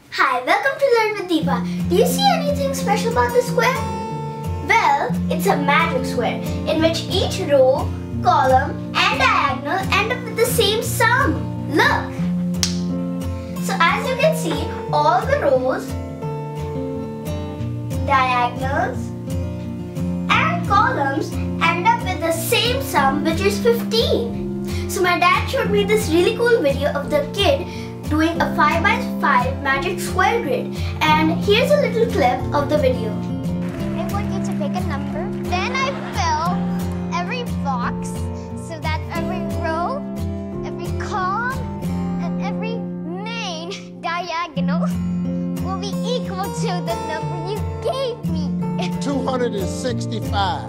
Hi, welcome to Learn with Diva. Do you see anything special about this square? Well, it's a magic square in which each row, column and diagonal end up with the same sum. Look! So as you can see, all the rows, diagonals and columns end up with the same sum, which is 15. So my dad showed me this really cool video of the kid doing a 5x5 magic square grid, and here's a little clip of the video. I want you to pick a number. Then I fill every box so that every row, every column, and every main diagonal will be equal to the number you gave me. 265.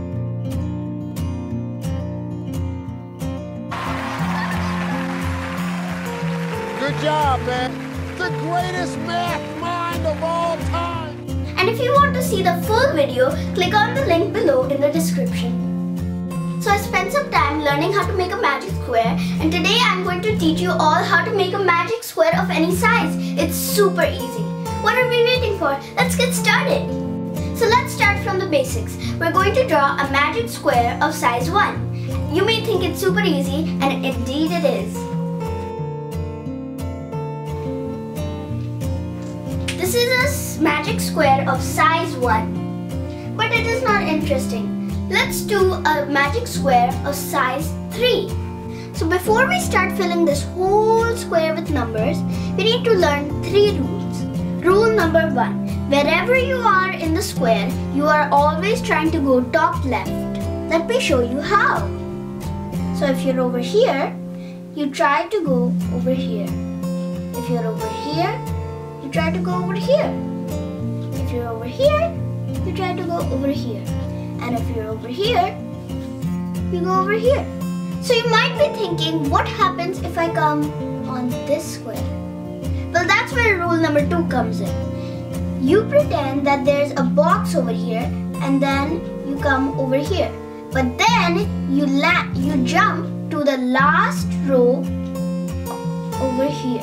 Good job, man. The greatest math mind of all time. And if you want to see the full video, click on the link below in the description. So I spent some time learning how to make a magic square, and today I'm going to teach you all how to make a magic square of any size. It's super easy. What are we waiting for? Let's get started. So let's start from the basics. We're going to draw a magic square of size 1. You may think it's super easy, and indeed it is. This is a magic square of size 1, but it is not interesting. Let's do a magic square of size 3. So before we start filling this whole square with numbers, we need to learn 3 rules. Rule number 1, wherever you are in the square, you are always trying to go top left. Let me show you how. So if you're over here, you try to go over here. If you're over here, you try to go over here. If you're over here, you try to go over here. And if you're over here, you go over here. So you might be thinking, what happens if I come on this square? Well, that's where rule number 2 comes in. You pretend that there's a box over here, and then you come over here. But then you jump to the last row over here.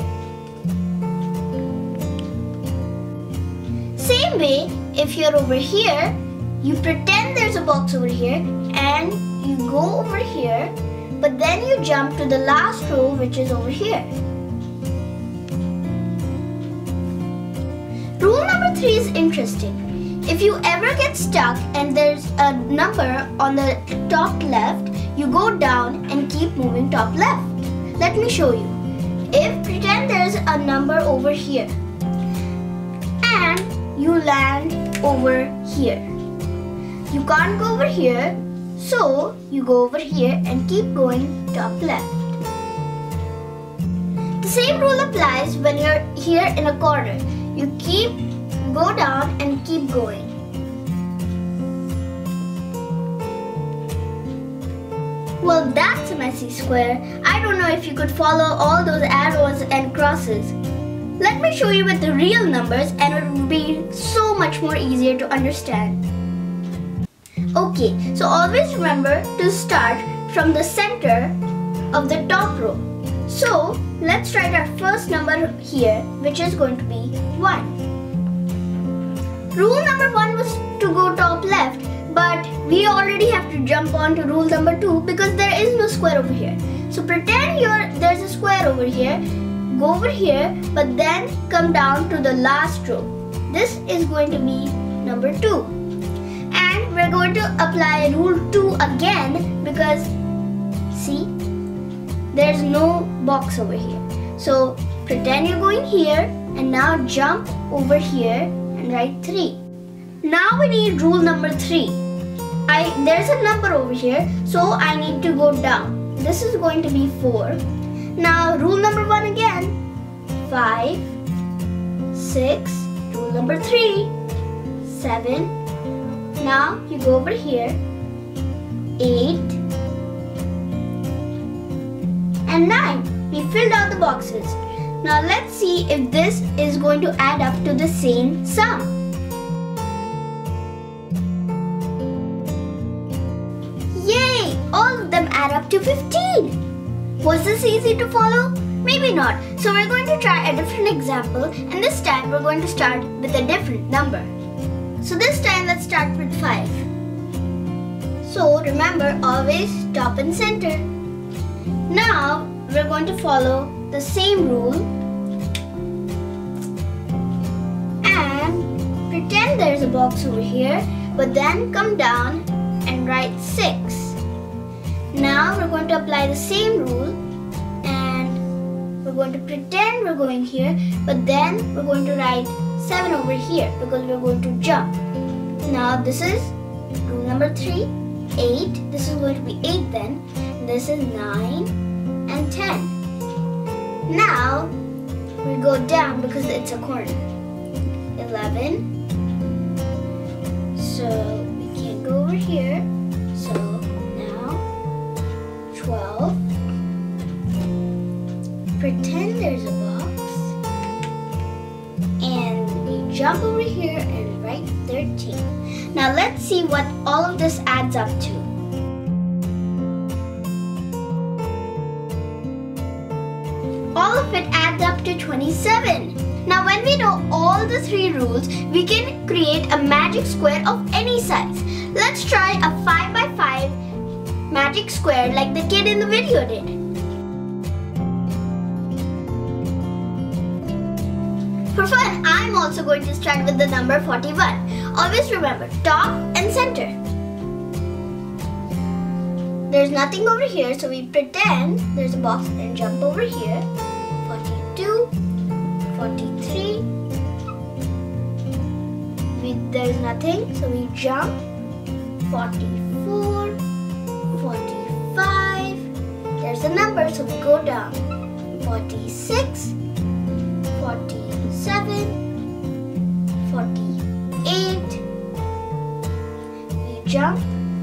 Same way, if you're over here, you pretend there's a box over here and you go over here, but then you jump to the last row, which is over here. Rule number 3 is interesting. If you ever get stuck and there's a number on the top left, you go down and keep moving top left. Let me show you. Pretend there's a number over here and you land over here. You can't go over here, so you go over here and keep going top left. The same rule applies when you're here in a corner. You go down and keep going. Well, that's a messy square. I don't know if you could follow all those arrows and crosses. Let me show you with the real numbers, and it will be so much more easier to understand. Okay, so always remember to start from the center of the top row. So let's write our first number here, which is going to be 1. Rule number 1 was to go top left, but we already have to jump on to rule number 2 because there is no square over here. So pretend there's a square over here. Go over here, but then come down to the last row. This is going to be number 2. And we're going to apply rule 2 again because, see, there's no box over here. So pretend you're going here and now jump over here and write 3. Now we need rule number 3. There's a number over here, so I need to go down. This is going to be 4. Now rule number 1 again, 5, 6, rule number 3, 7, now you go over here, 8, and 9. We filled out the boxes. Now let's see if this is going to add up to the same sum. Yay! All of them add up to 15. Was this easy to follow? Maybe not. So we're going to try a different example, and this time we're going to start with a different number. So this time let's start with 5. So remember, always top and center. Now we're going to follow the same rule and pretend there's a box over here, but then come down and write 6. Now we're going to apply the same rule and we're going to pretend we're going here, but then we're going to write 7 over here because we're going to jump. Now this is rule number 3, 8. This is going to be 8 then. This is 9 and 10. Now we go down because it's a corner. 11. So we can't go over here. So now 12. Pretend there's a box. And we jump over here and write 13. Now let's see what all of this adds up to. All of it adds up to 27. Now when we know all the 3 rules, we can create a magic square of any size. Let's try a 5 by 5 magic square like the kid in the video did. For fun, I'm also going to start with the number 41. Always remember, top and center. There's nothing over here, so we pretend there's a box and jump over here. 42, 43. There's nothing, so we jump. 44, 45. There's a number, so we go down. 46, 47, 48. We jump.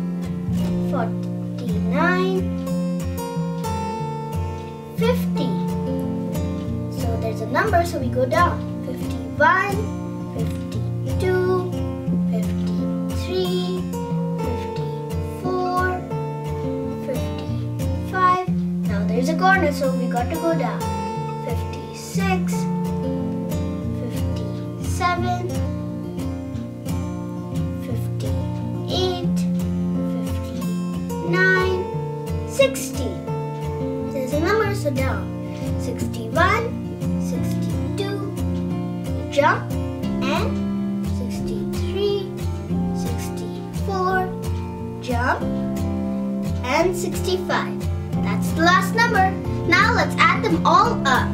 49, 50. So there's a number, so we go down. 51, 52, 53, 54, 55. Now there's a corner, so we got to go down. 56, 57, 58, 59, 60. There's a number, so down. 61, 62, jump, and 63, 64, jump, and 65. That's the last number. Now let's add them all up.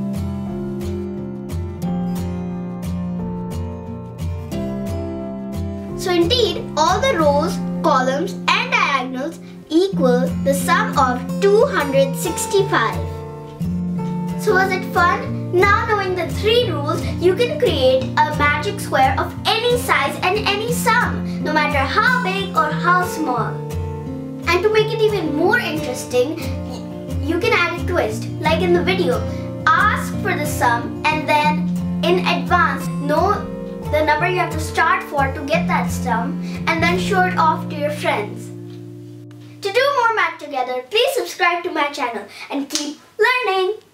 So indeed, all the rows, columns, and diagonals equal the sum of 265. So was it fun? Now knowing the 3 rules, you can create a magic square of any size and any sum, no matter how big or how small. And to make it even more interesting, you can add a twist, like in the video. Ask for the sum and then in advance know the number you have to start for to get that sum, and then show it off to your friends. To do more math together, please subscribe to my channel and keep learning.